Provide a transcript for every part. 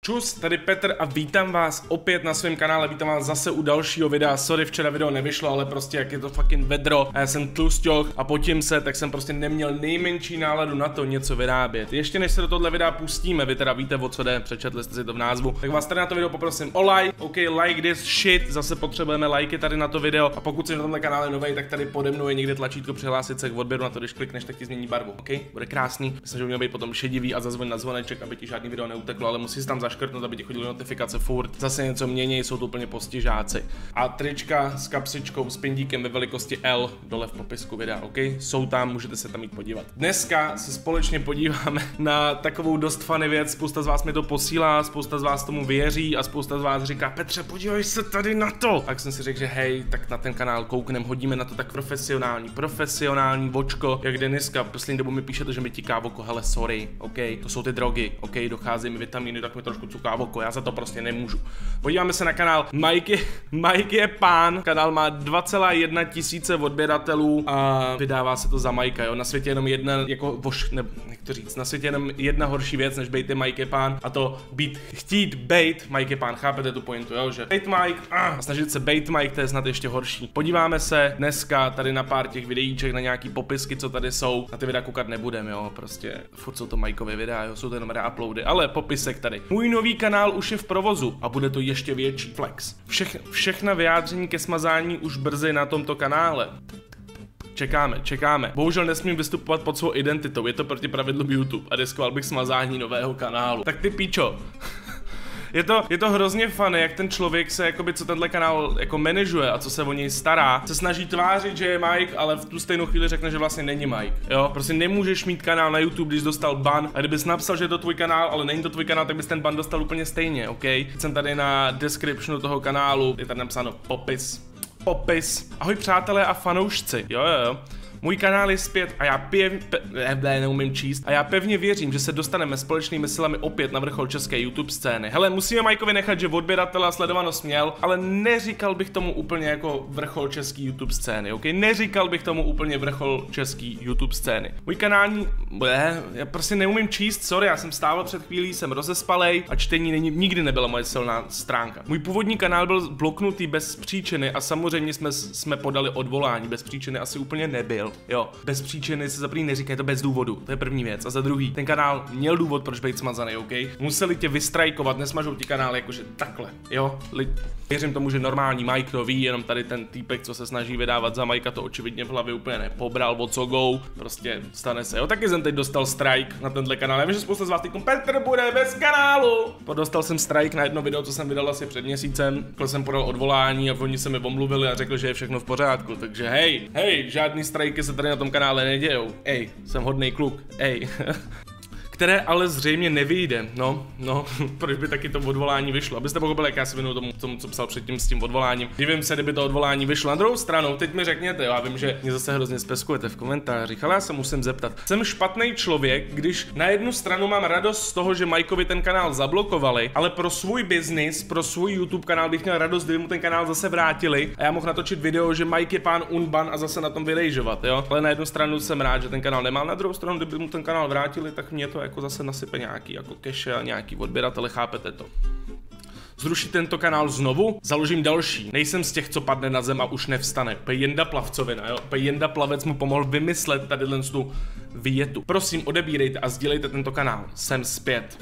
Čus, tady Petr a vítám vás opět na svém kanále, vítám vás zase u dalšího videa. Sorry, včera video nevyšlo, ale prostě jak je to fucking vedro a já jsem tlusťoch a potím se, tak jsem prostě neměl nejmenší náladu na to něco vyrábět. Ještě než se do tohle videa pustíme, vy teda víte, o co jde, přečetli jste si to v názvu, tak vás tady na to video poprosím o like, ok, like this shit, zase potřebujeme lajky tady na to video a pokud jsi na tomhle kanále nový, tak tady pode mnou je někde tlačítko přihlásit se k odběru, na to když klikneš, tak ti změní barvu, ok? Bude krásný, myslím, že by měl být potom šedivý a zazvoň na zvoneček, aby ti žádný video neuteklo, ale musíš tam zaškrtnout, aby ti chodily notifikace furt. Zase něco mění, jsou to úplně postižáci. A trička s kapsičkou s pindíkem ve velikosti L dole v popisku videa, ok? Jsou tam, můžete se tam jít podívat. Dneska se společně podíváme na takovou dost funny věc, spousta z vás mi to posílá, spousta z vás tomu věří a spousta z vás říká: Petře, podívej se tady na to. Tak jsem si řekl, že hej, tak na ten kanál kouknem, hodíme na to tak profesionální vočko, jak Deniska. Poslední dobu mi píšete, že mi tiká oko, hele, sorry, ok, to jsou ty drogy, ok, dochází mi vitamíny, tak mi trošku cuká oko, já za to prostě nemůžu. Podíváme se na kanál Mike je pán, kanál má 2,1 tisíce odběratelů a vydává se to za Mikea, jo, na světě jenom jedna, jako jak to říct, na světě jenom jedna horší věc, než bejt je Mike je pán, a to chtít bejt Mike je pán, chápete tu pointu, jo, že bejt Mike a snažit se bejt Mike, to je snad ještě horší. Podíváme se dneska tady na pár těch videíček, na nějaký popisky, co tady jsou, na ty videa koukat nebudeme, jo, prostě furt jsou to Mikeovy videa, jo, jsou to jenom reuploady, ale popisek tady. Můj nový kanál už je v provozu a bude to ještě větší flex. Všechna vyjádření ke smazání už brzy na tomto kanále. Čekáme. Bohužel nesmím vystupovat pod svou identitou, je to proti pravidlům YouTube a riskoval bych smazání nového kanálu. Tak ty píčo. Je to hrozně funny, jak ten člověk se, jakoby, co tenhle kanál jako manažuje a co se o něj stará, se snaží tvářit, že je Mike, ale v tu stejnou chvíli řekne, že vlastně není Mike, jo? Prostě nemůžeš mít kanál na YouTube, když dostal ban, a kdybys napsal, že je to tvůj kanál, ale není to tvůj kanál, tak bys ten ban dostal úplně stejně, ok? Jsem tady na descriptionu toho kanálu, je tady napsáno popis. Ahoj přátelé a fanoušci, jo. Můj kanál je zpět a já neumím číst. A já pevně věřím, že se dostaneme společnými silami opět na vrchol české YouTube scény. Hele, musíme Mikeovi nechat, že odběratele a sledovanost měl, ale neříkal bych tomu úplně jako vrchol český YouTube scény, ok? Neříkal bych tomu úplně vrchol český YouTube scény. Můj kanální... já prostě neumím číst, sorry, já jsem stával před chvílí, jsem rozespalej a čtení nikdy nebyla moje silná stránka. Můj původní kanál byl bloknutý bez příčiny a samozřejmě jsme podali odvolání. Bez příčiny asi úplně nebyl. Jo, bez příčiny se za první neříká, je to bez důvodu, to je první věc. A za druhý, ten kanál měl důvod, proč být smazaný, ok? Museli tě vystrajkovat, nesmažou ti kanál jakože takhle, jo? Věřím tomu, že normální Mike to ví, jenom tady ten týpek, co se snaží vydávat za Mikea, to očividně v hlavě úplně nepobral, o co go, prostě stane se, jo? Taky jsem teď dostal strike na tenhle kanál, já vím, že spousta z vás týkom Petr bude bez kanálu! Dostal jsem strike na jedno video, co jsem vydal asi před měsícem, když jsem podal odvolání a oni se mi omluvili a řekli, že je všechno v pořádku, takže hej, žádný strike se tady na tom kanále nedějou. Ej, jsem hodnej kluk, ej. Které ale zřejmě nevyjde, no, proč by taky to odvolání vyšlo, abyste pochopili, jak já se věnuju tomu, co psal předtím s tím odvoláním. Divím se, kdyby to odvolání vyšlo. Na druhou stranu, teď mi řekněte, já vím, že mě zase hrozně speskujete v komentářích, ale já se musím zeptat. Jsem špatný člověk, když na jednu stranu mám radost z toho, že Mikeovi ten kanál zablokovali, ale pro svůj biznis, pro svůj YouTube kanál bych měl radost, kdyby mu ten kanál zase vrátili a já mohl natočit video, že Mike je pán unban a zase na tom vyrejžovat, jo? Ale na jednu stranu jsem rád, že ten kanál nemám, na druhou stranu, kdyby mu ten kanál vrátili, tak mě to jako zase nasype nějaký jako cache a nějaký odběratele, chápete to? Zrušit tento kanál znovu? Založím další. Nejsem z těch, co padne na zem a už nevstane. Jenda Plavcovina, jo? Jenda Plavec mu pomohl vymyslet tady tu větu. Prosím, odebírejte a sdílejte tento kanál. Jsem zpět.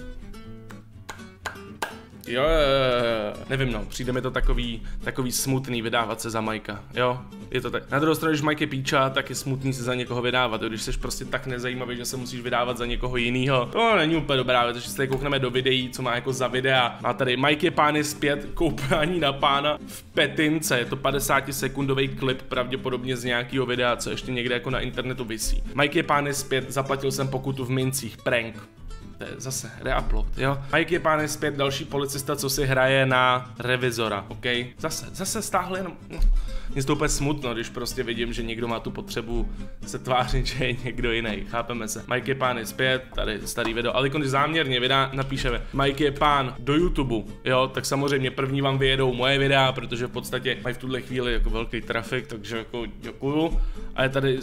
Jo, nevím, no, přijde mi to takový smutný vydávat se za Mikea, jo, je to tak. Na druhou stranu, když Mike je píča, tak je smutný se za někoho vydávat, jo? Když jsi prostě tak nezajímavý, že se musíš vydávat za někoho jinýho. To není úplně dobrá věc, že se tady koukneme do videí, co má jako za videa. Má tady Mike je pán je zpět, koupání na pána v Petince, je to 50sekundový klip, pravděpodobně z nějakého videa, co ještě někde jako na internetu visí. Mike je pán je zpět, zaplatil jsem pokutu v mincích, prank. To je zase reupload, jo. Mike je pán je zpět, další policista, co si hraje na revizora, ok? Zase stáhl jenom... mě to úplně smutno, když prostě vidím, že někdo má tu potřebu se tvářit, že je někdo jiný. Chápeme se. Mike je pán je zpět, tady starý video, ale když záměrně napíšeme Mike je pán do YouTube, jo, tak samozřejmě první vám vyjedou moje videa, protože v podstatě mají v tuhle chvíli jako velký trafik, takže jako děkuju. A je tady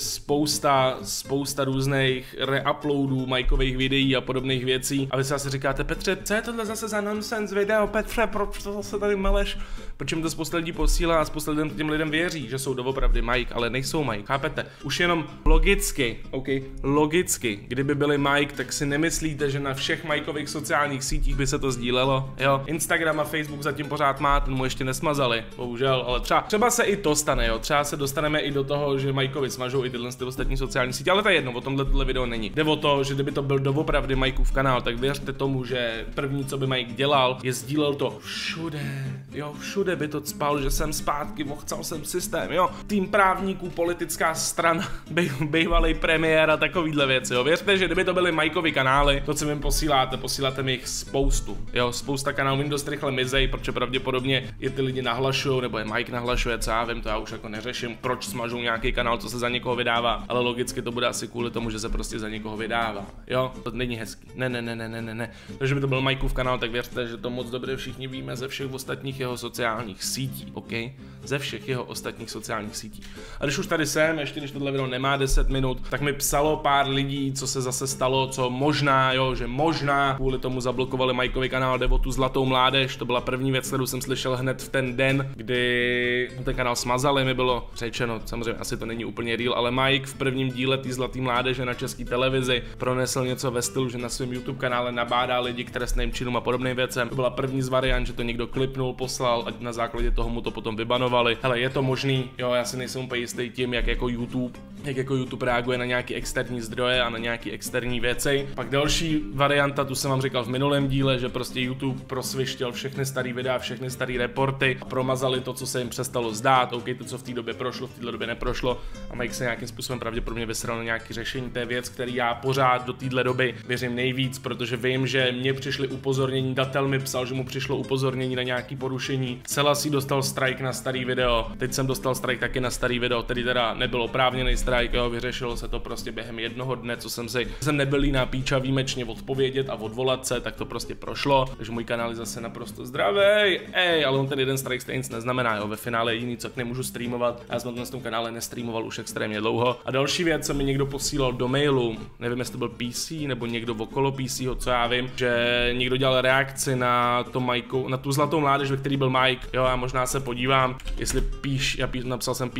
spousta různých reuploadů Mikeových videí a podobných věcí. A vy si asi říkáte, Petře, co je tohle zase za nonsense video, Petře, proč to zase tady meleš? Proč mi to spousta lidí posílá a spousta lidem těm lidem věří, že jsou doopravdy Mike, ale nejsou Mike, chápete? Už jenom logicky, OK, logicky, kdyby byli Mike, tak si nemyslíte, že na všech Mikeových sociálních sítích by se to sdílelo, jo? Instagram a Facebook zatím pořád má, ten mu ještě nesmazali, bohužel, ale třeba se i to stane, jo? Třeba se dostaneme i do toho, že Mikeovi smažou i tyhle ostatní sociální sítě, ale to je jedno, o tomhle video není. Jde o to, že kdyby to byl doopravdy Mikeův kanál, tak věřte tomu, že první, co by Mike dělal, je sdílel to všude, jo, všude by to cpal, že jsem zpátky, ochcal jsem systém, jo, tým právníků, politická strana, bývalý premiér a takovýhle věci, jo. Věřte, že kdyby to byly Mikeovy kanály, to, co mi posíláte mi jich spoustu, jo, spousta kanálů jim dost rychle mizej, protože pravděpodobně je ty lidi nahlašujou, nebo je Mike nahlašuje, co já vím, to já už jako neřeším, proč smažou nějaký kanál, co se za někoho vydává, ale logicky to bude asi kvůli tomu, že se prostě za někoho vydává, jo, to není hezký, ne. Takže by to byl Mikeův kanál, tak věřte, že to moc dobře všichni víme ze všech ostatních jeho sociálních sítí, OK? Ze všech jeho ostatních sociálních sítí. A když už tady jsem, ještě když tohle video nemá 10 minut, tak mi psalo pár lidí, co se zase stalo, co možná, jo, že možná kvůli tomu zablokovali Mikeovi kanál, jde o tu Zlatou mládež, to byla první věc, kterou jsem slyšel hned v ten den, kdy ten kanál smazali, mi bylo řečeno, samozřejmě asi to není úplně real, ale Mike v prvním díle té Zlaté mládeže na České televizi pronesl něco ve stylu, že na svém YouTube kanále nabádá lidi k trestným činům a podobným věcem. To byla první z variant, že to někdo klipnul, poslal a na základě toho mu to potom vybanovali. Hele, je to možný, jo, já si nejsem úplně jistý tím, jak jako YouTube reaguje na nějaký externí zdroje a na nějaký externí věci. Pak další varianta, tu jsem vám říkal v minulém díle, že prostě YouTube prosvištěl všechny staré videa, všechny staré reporty a promazali to, co se jim přestalo zdát, OK, to, co v té době prošlo, v téhle době neprošlo a Mike se nějakým způsobem pravděpodobně vysral na nějaký řešení té věc, který já pořád do téhle doby věřím nejvíc, protože vím, že mě přišly upozornění, Datel mi psal, že mu přišlo upozornění na nějaký porušení, Selassie dostal strike na starý video, teď jsem dostal strike taky na starý video, tedy teda nebyl oprávněný strike, jo, vyřešilo se to prostě během jednoho dne, co jsem nebyl na píča výjimečně odpovědět a odvolat se, tak to prostě prošlo, takže můj kanál je zase naprosto zdravý, ale on ten jeden strike stejně nic neznamená, jo, ve finále jediný, co nemůžu streamovat, já jsem na tom kanále nestreamoval už extrémně dlouho. A další věc, co mi někdo posílal do mailu, nevím, jestli to byl PC nebo někdo okolo PC, co já vím, že někdo dělal reakci na to Mike, na tu Zlatou mládež, ve který byl Mike, jo, já možná se podívám, jestli napsal jsem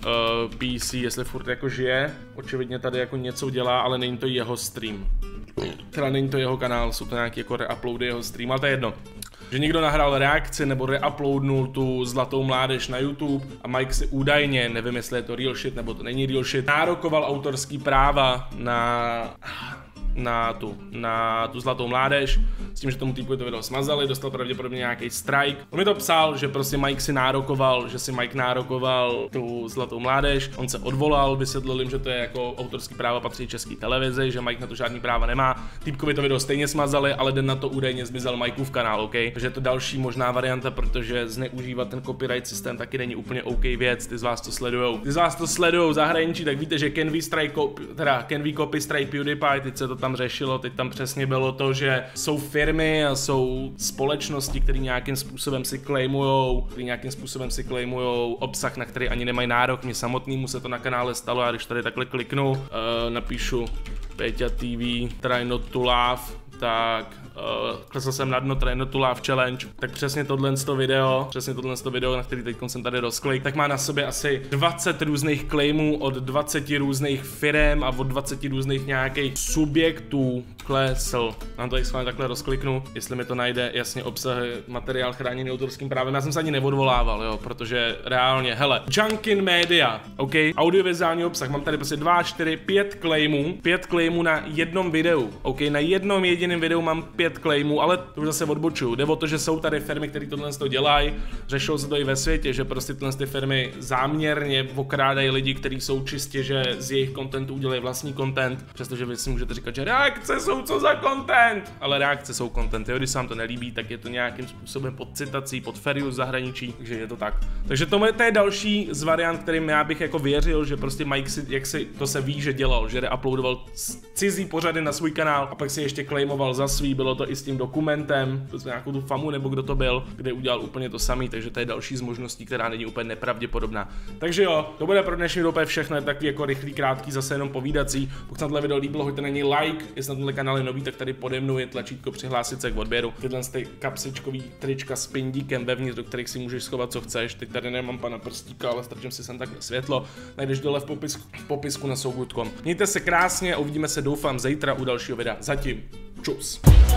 PC, jestli furt jako žije, očividně tady jako něco dělá, ale není to jeho stream. Teda není to jeho kanál, jsou to nějaké jako reuploady jeho stream, ale to je jedno. Že někdo nahrál reakci nebo reuploadnul tu Zlatou mládež na YouTube a Mike si údajně, nevím jestli je to real shit nebo to není real shit, nárokoval autorský práva na tu Zlatou mládež, s tím, že tomu týpku to video smazali, dostal pravděpodobně nějaký strike. On mi to psal, že prostě Mike nárokoval tu Zlatou mládež, on se odvolal, vysvětlil jim, že to je jako autorský práva patří České televizi, že Mike na to žádný práva nemá. Týpkovi to video stejně smazali, ale den na to údajně zmizel Mikeův kanál, OK? Takže je to další možná varianta, protože zneužívat ten copyright systém taky není úplně OK věc, ty z vás to sledujou v zahraničí, tak víte, že can we copy strike PewDiePie, teď se to tam řešilo, teď tam přesně bylo to, že jsou firmy a jsou společnosti, které nějakým způsobem si claimujou obsah, na který ani nemají nárok. Mně samotnému se to na kanále stalo, a když tady takhle kliknu, napíšu Peťa TV, try not to laugh, tak klesl jsem na dno, try not to laugh challenge, tak přesně tohle video, na který teď jsem tady rozklik, tak má na sobě asi 20 různých claimů od 20 různých firem a od 20 různých nějakých subjektů klesl. Mám to schválně takhle rozkliknu, jestli mi to najde, jasně obsah, materiál chráněný autorským právem, já jsem se ani neodvolával, jo, protože reálně, hele, Junkin Media, OK, audiovizuální obsah, mám tady prostě 2, 4, 5 claimů na jednom videu, OK, na jednom jediném jediném videu mám 5 claimů, ale to už zase odbočuju. Jde o to, že jsou tady firmy, které tohle dělají, řešilo se to i ve světě, že prostě ty firmy záměrně okrádají lidi, kteří jsou čistě, že z jejich contentu udělají vlastní content, přestože vy si můžete říkat, že reakce jsou co za content, ale reakce jsou content, jo, když se vám to nelíbí, tak je to nějakým způsobem pod citací, pod fair use zahraničí, takže je to tak. Takže to je další z variant, kterým já bych jako věřil, že prostě Mike si, jak si to se ví, že dělal, že reuploadoval cizí pořady na svůj kanál a pak si ještě claimoval za svý, bylo to i s tím dokumentem, to nějakou tu famu nebo kdo to byl, kde udělal úplně to samý, takže to je další z možností, která není úplně nepravděpodobná. Takže jo, to bude pro dnešní dobu všechno, je takový jako rychlý, krátký, zase jenom povídací. Pokud se na tohle video líbilo, hoďte na něj like, jestli na tomhle kanál je nový, tak tady pode mnou je tlačítko přihlásit se k odběru. Tyhle kapsičkový trička s pindíkem vevnitř, do kterých si můžeš schovat co chceš. Teď tady nemám pana prstíka, ale strčím si sem takhle světlo. Najdeš dole v popisku na sogood.com. Mějte se krásně a uvidíme se doufám zítra u dalšího videa. Zatím čus.